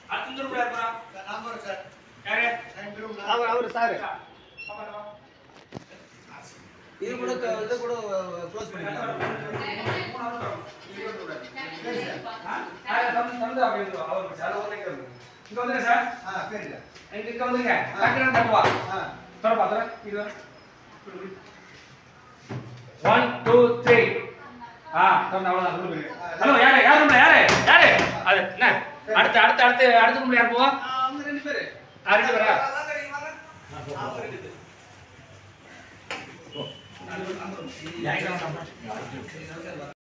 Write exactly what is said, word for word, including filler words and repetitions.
அடுத்த இந்த ரூம்ல யார் போறா? நான் போறேன் சார். யாரு? நான் இந்த ரூம்ல. அவர் அவர் சார். இது கூட இது கூட க்ளோஸ் பண்ணிடலாம். சரி சார். ஆ தம் தம் அப்படியே அவர் சார் ஓகே. இங்க வந்துங்க சார். ஆ சரிங்க. இங்க இங்க வந்துங்க. டாக்டர் தட்டுவா. ஆ தர பாத்தற இது. one two three. ஆ தம் அவ்வளவுதான் சொல்லுங்க. ஹலோ யாரு யார் ரூம்ல யாரு யாரு அது என்ன அடுத்து அடுத்து அடுத்து அடுத்த ரூம்ல யார் போவா? அவங்க ரெண்டு பேர். ஆ ரெண்டு பேரா? வாங்க நீங்க வாங்க. ஆ ரெண்டு பேர். ஓ அந்த அந்த யாரையும் காணோம்.